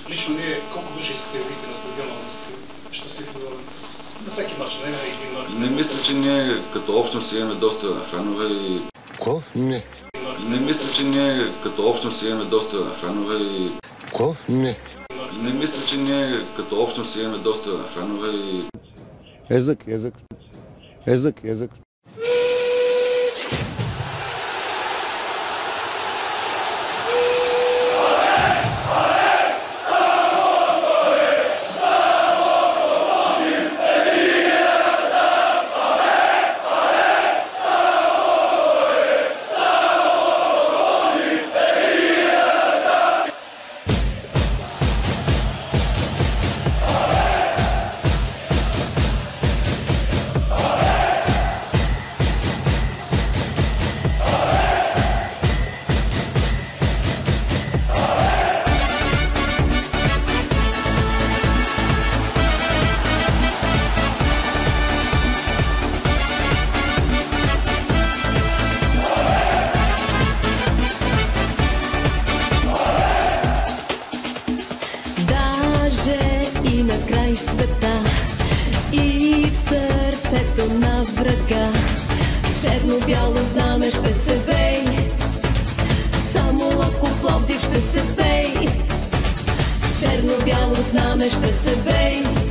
Лично вие колко души искате да видите на стадиона щастлив на всеки мач, не на един мач? Не мисля, че ние като общност имаме доста фенове и... Ко? Не. Не мисля, че ние като общност имаме доста фенове и... Ко? Не. Не мисля, че ние като общност имаме доста фенове и... Език. И на край света, и в сърцето на врага, черно-бяло знаме ще се вей, само лако Пловдив ще се пей, черно-бяло знаме ще се вей.